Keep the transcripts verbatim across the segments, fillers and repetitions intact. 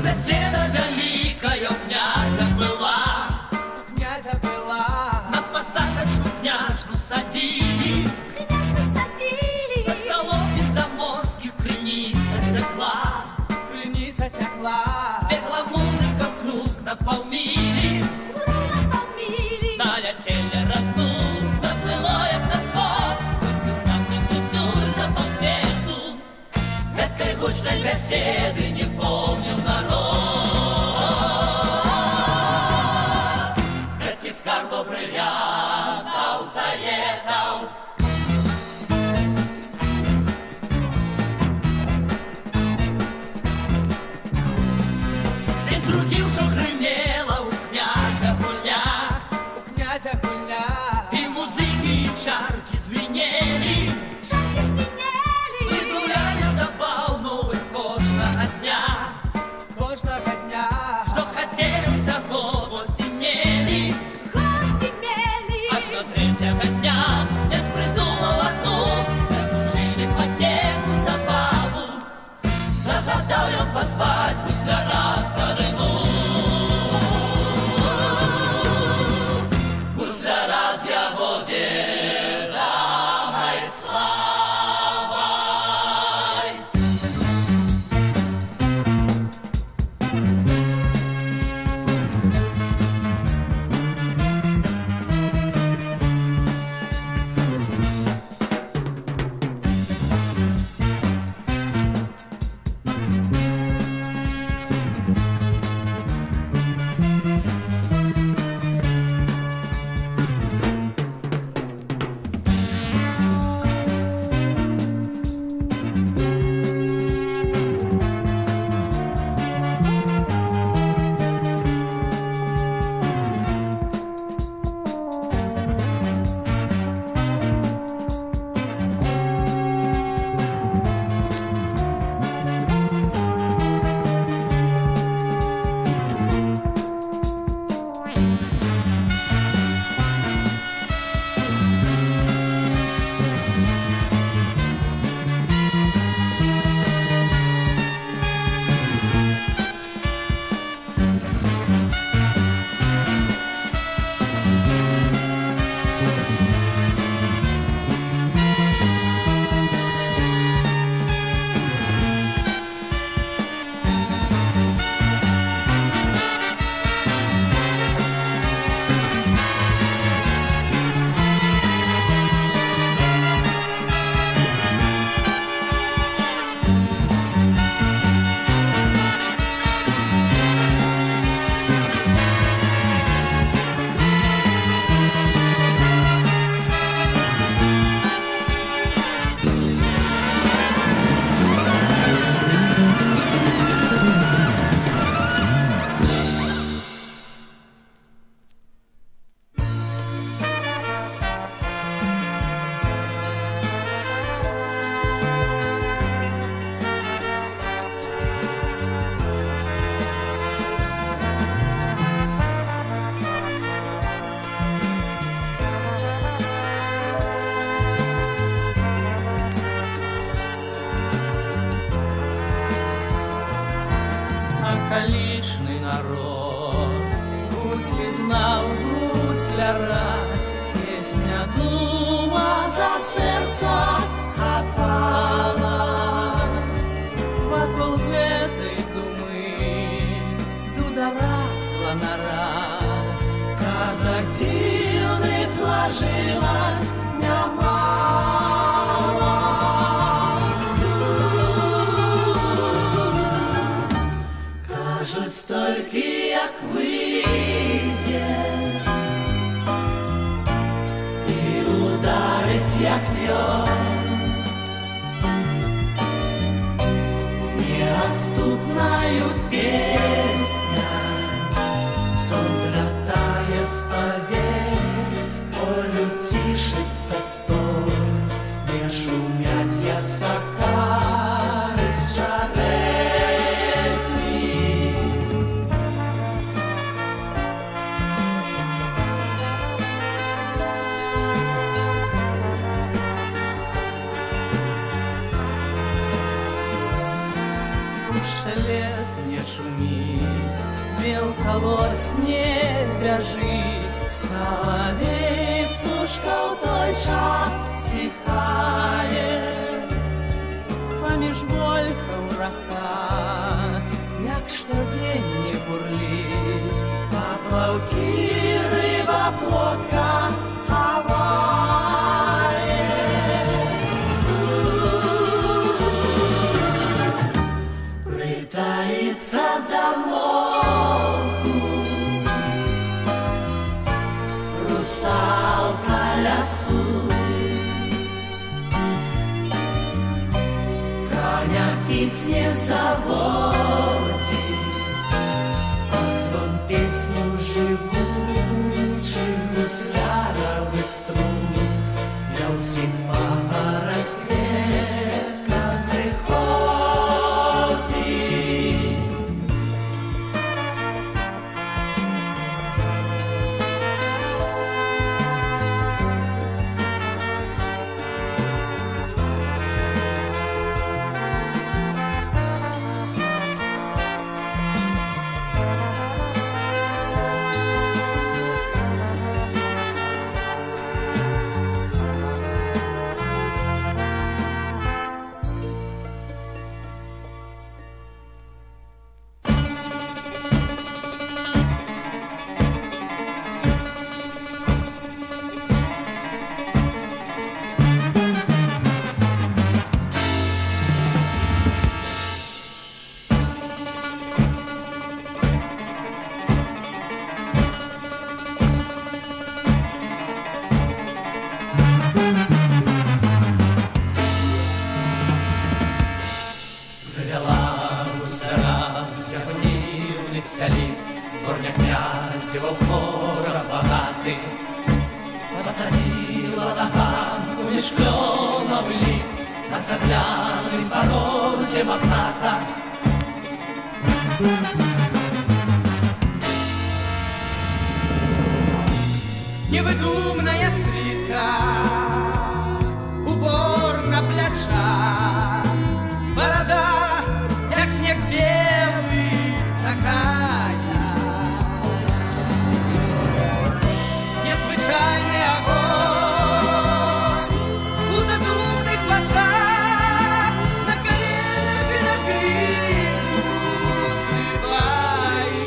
Беседа великая у князя была, князя была. на посадочку княжну садили, Княжну садили. за столом від заморських криниця текла, Криниця текла. пекла музика в круг на полмилі, Круг на полмилі. Таля селя раздул, наплыло як на сход, гости знатных Зюзюль за полсвету. Этой гучной беседы не помнил народ. Эткий скарбо бриллиантов заедал. День другим, що гримела у князя гульня, У князя гульня. і музики, і чарки звенели, Шапки звенели. придумляли забавную кожного дня, Кожного дня. що хотели всього гості мели. Гости мели. Аж до третьего дня я придумал одну, придушили потеху забаву. Загадал я позвать гусляра старину. Гусляра с его ведомой славой. Околічний народ, гуслі знав гусляра, пісня дума за серця хапала. Вокруг этой думы дудара звонара, казак дивный сложилась немало. Кажуть, стільки, як вийде, і ударить, як льон, з неотступною пісня, сон злятає з повек, полю тишиться столь, не шумять ясакари жарезні. лес не шумить, мелколось не бяжить. Соловей, птушка у той час стихає, поміж вольхом рака, як щодень не бурлить, поплавки, риба, плотка хаває. Притаїться домовку русалка лясу, коня пить не заводить, под звон песню живучих гусляровых струн для всіх мама розкветка заходить. Горня князева хора багатий, посадила на ганку між кльоном ліп, на цегляним порозі мохната. Невидумная свитка, убор на плечах, борода, як снег белый, такая. Незвичайний огонь у задумних очах, на коленях і на битву сливає.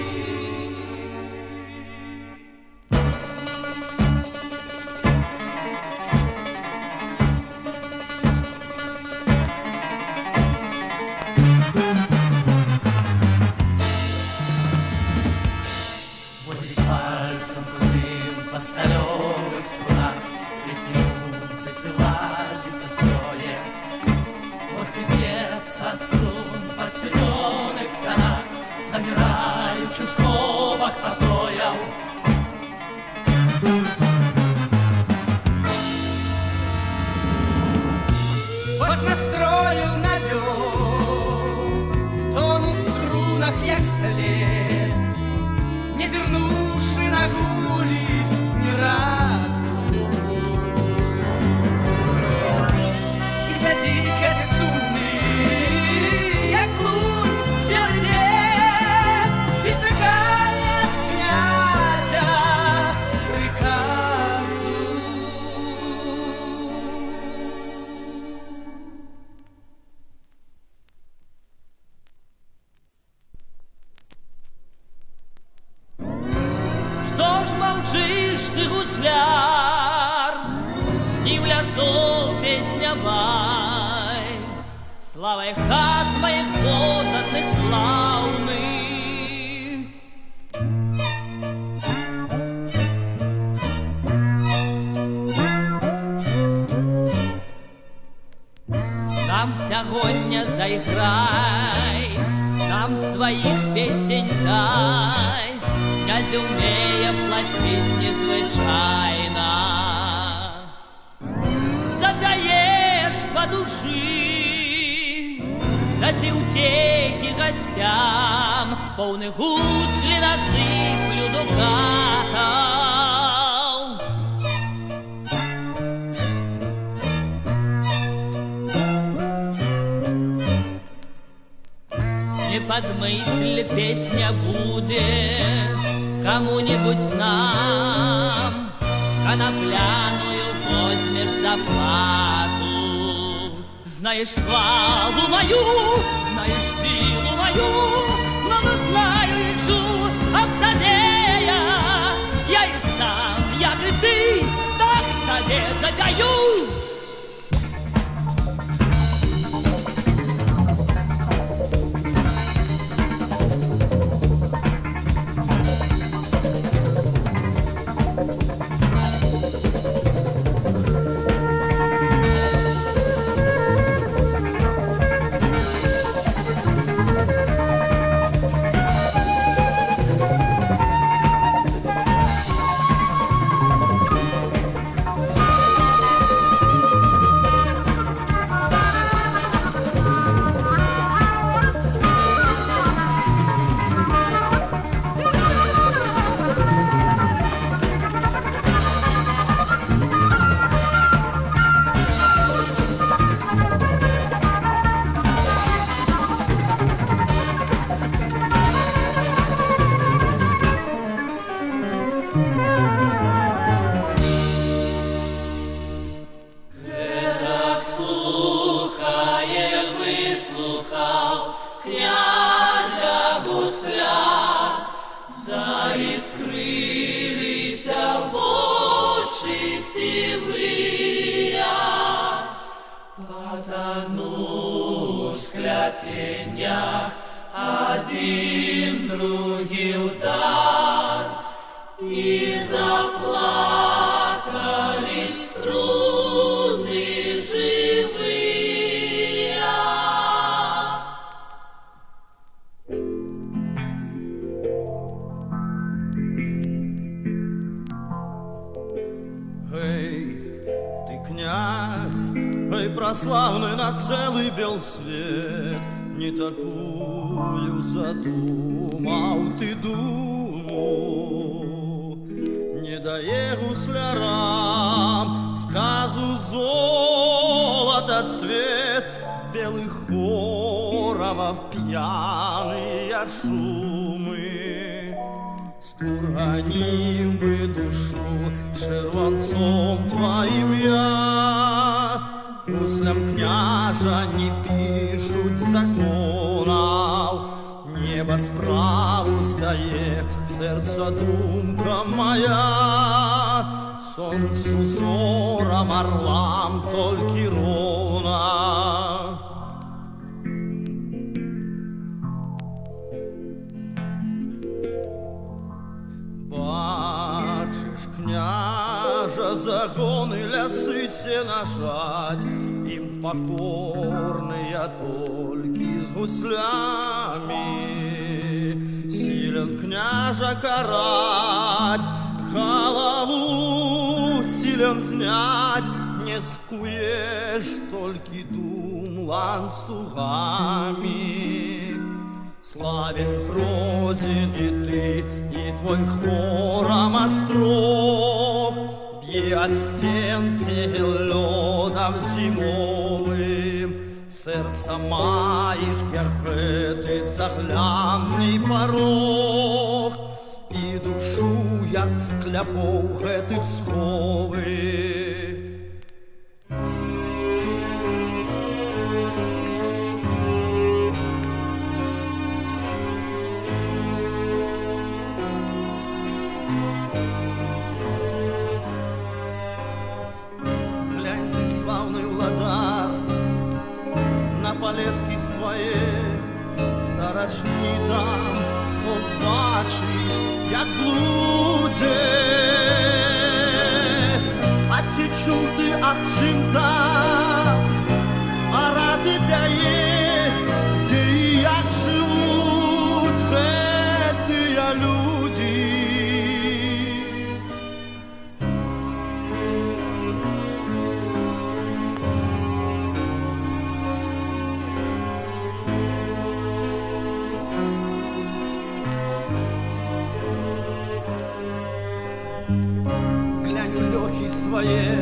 Водить пальцем крутым по столовых струнах, песню музыцы ладится строем. Вот и бьется от струн по студеных стонах, замираючи в скобах покоев. Ось настрою навел, тон у струнах, як след, не зернувши на гулі ні разу. І сядіть гэты сумны, як лунь, белый день, і чекає ад князя приказу. Что ж молчишь ты, гусляр, и в лесу песнявай, славой хат моих подданных славных. Нам сягоння заиграй, нам своих песень дай, князь умея платить незвичайно. Задаешь по души, даси утехи гостям, полны гусли насыплю дукатов. Не под мысль песня будет кому-нибудь нам. Конопляную возьмешь за плату. Знаешь славу мою, знаешь силу мою, но не знаю лечу Автодея. Я и сам, як и ты, так тебе запою. Один, другий удар, и заплакали струны живые. Эй, ты князь, эй, прославный на целый бел свет, не такую задумал ты думу, не дае гуслярам сказу золота цвет белых хоровов пьяные шумы. Скурганил бы душу шерванцом твоим я, гуслям княжа не пишут законов, небо справу стає, серце думка моя, сонцу зорам орлам тільки ровна. Бачиш, княжа, загоны лясы сена жать, им покорные только с гуслями. Силен княжа карать, голову силен знять, не скуешь только дум ланцугами. Славен, грозен и ты, и твой хором острог, бьет от стен тел лёдом зимовым. Сердце маешь, как этот заглянный порог, и душу, як скляпов этих сховы. Славный владар, на палетки своей сорочни там сон бачиш, як блуде. А ці чув ти об чим-то, а ради пяє, где и як живут гэтыя люди. Своє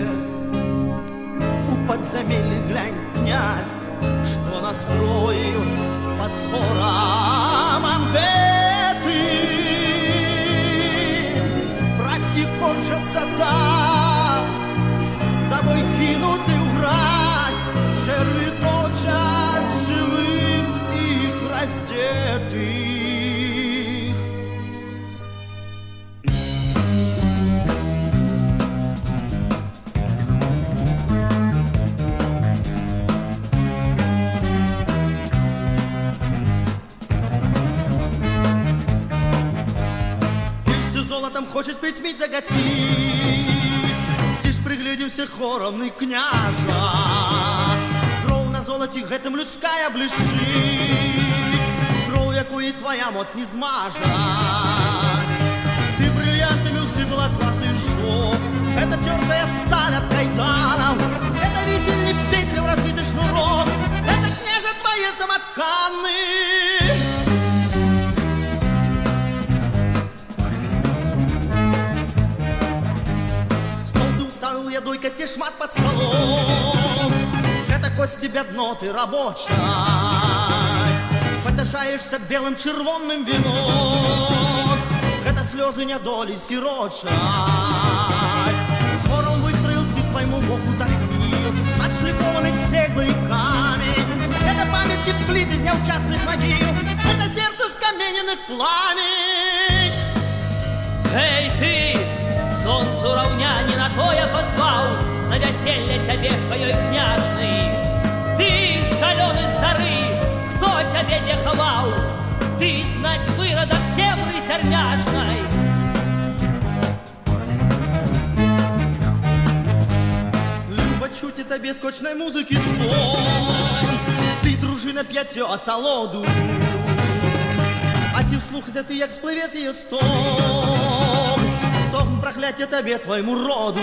у подземелье глянь, князь, что настроил под хором анветы. Братья корчатся там, тобой кинуты враз, черви точат живым их раздетых. Золотом хочеш притьмить, загатить, ти ж приглядівся хоромний княжа. Кров на золоті гэтым людская блищить, кров, якої твоя моць не змажа. Ты бриллиантами усыпала классы шов, это тертая сталь от кайданов, это висельник петли в разбитый шнурок, это княжа твои самотканы. Ядой косе шмат под столом, это кости бедно ты рабочай, потешаешься белым червонным вином, это слезы недоли сирочай. Хором выстроил ты твоему боку тахнил, отшлифованный цеглы и камень, это памятник плит из неучастных могил, это сердце скамененных пламень. Эй, ты! Солнцу равнянина то я позвал на веселье тебе своей княжной. Ты, шаленый старый, кто тебе деховал? Ты, знать, выродок темный серняшной. Люба чути тебе скочной музыки звон, ты, дружина, п'ятьо осолоду, а ті вслухайся ти, як спливе з її стон. Стогн прокляття тебе, твоему роду.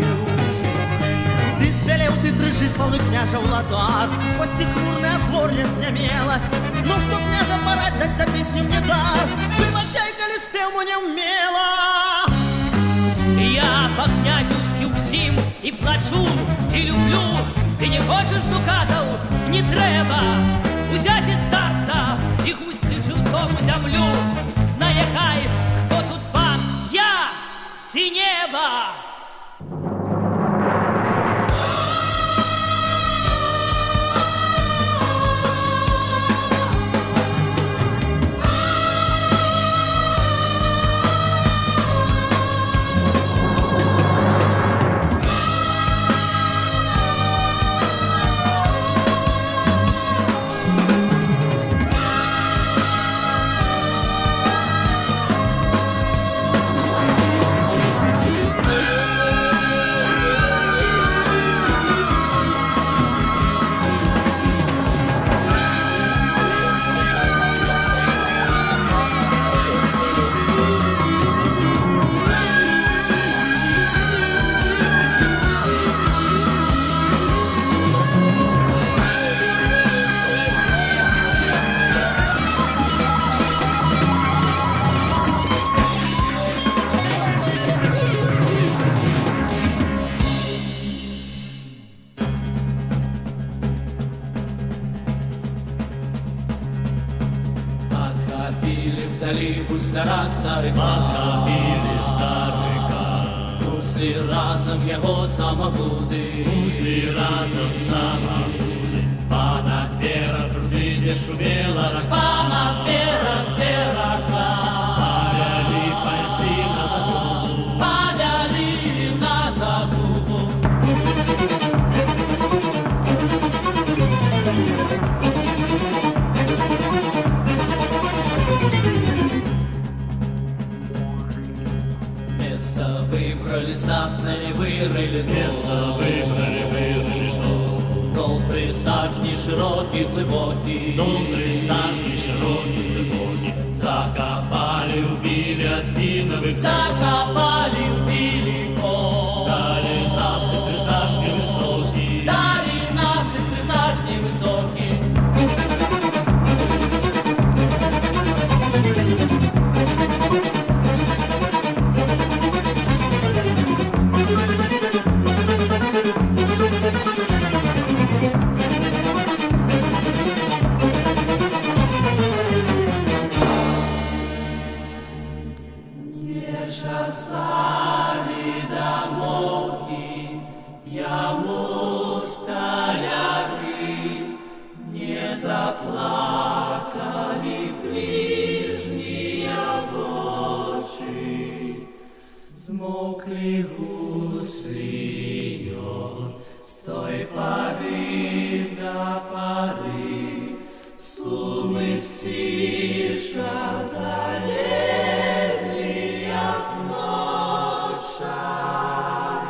Ты спелел, ты дрыжи, словно княжа в ладах, кости хмурная отворня знямела. Ну что, княжа, порать дать за песню мне дар, выбачай, коли спел му не умела. Я по-князівськи всім і плачу, і люблю. Ти не хочеш дукатов? Не треба. Узять із старца, і густи живцом у землю. Знає хай, хто тут пан, я чи небо. Гусляра старика, Отхопили старика, гусли разом его самогуды, гусли разом самогуды. Понад берег рты, где шумела рака, понад берег, где рака. Повяли пальцы на загубу, повяли на загубу. Выбрали знатные, вырыли место выбрали, вырыли дом. Дол три сажни широкий, глубокий, Дол три сажни широкий, глубокий. Закопали, убили осиновый, закопали, убили кол. Дали насыпь три сажни высокий, дали насыпь три сажни высокий. Сказали домовки яму столяры, не заплакали ближние очи, змокли гусли ее с той поры до поры, сумы стиша залили, як ночай.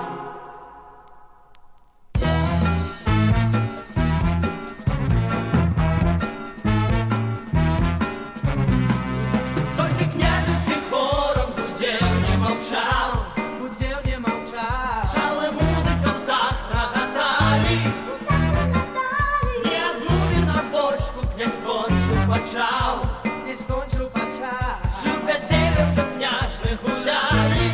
Только княжеским хором гудел, не молчал, Гудел, не молчал. шалы музыка в такт роготали. Ни одну винобочку князь кончил почал, Не скончил почав. жив весельем, что княжны гуляли.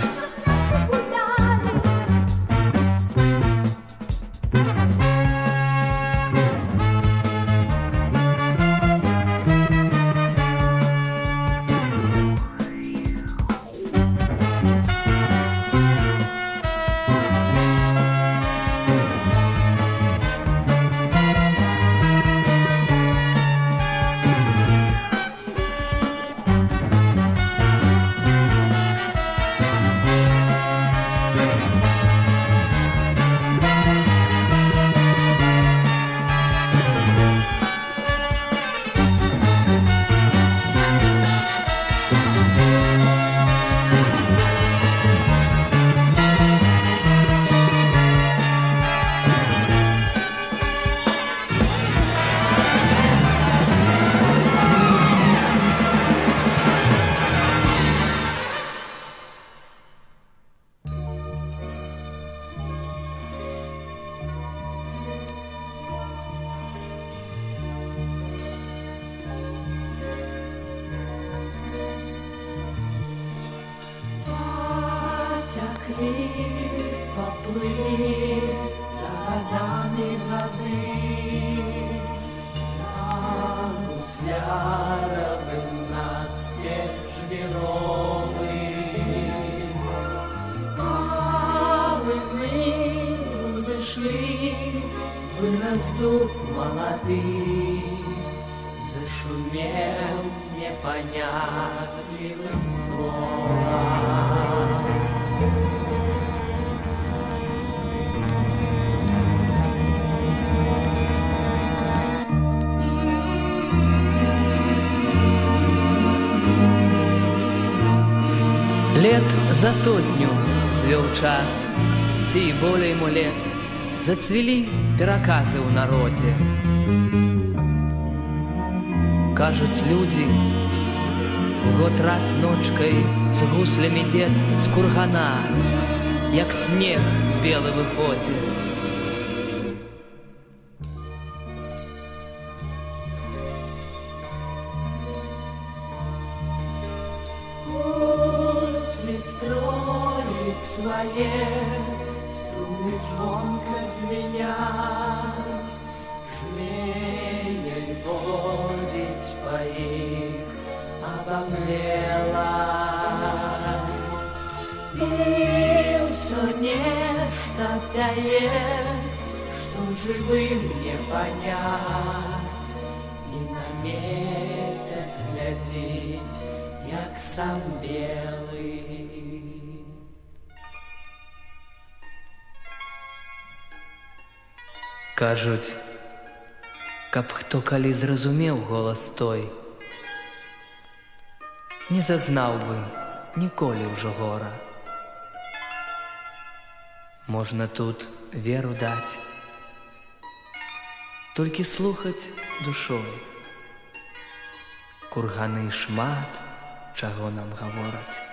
Потекли, поплыли за водами воды. Нам гусляровым нацке жвіровы. Полыны взошли, Вырастут молоды, зашумел непонятливым словом. Лет за сотню взвел час, ці і болей ему лет, зацвели пераказы ў народе. Кажуць людзі, год раз ночкой з гуслямі дед з кургана, як снег белы выходзе. Гусли строить свои, струны звонко звенят, жмеей водить по их обомлела. И все нечто пяет, что живым не понять, и на месяц глядеть, як сам белый. Кажуць, каб хто калі зразумеў голас той, не зазнаў бы ніколі ўжо гора. Можна тут веру даць, толькі слухаць душой. Курганы шмат чаго нам гавораць.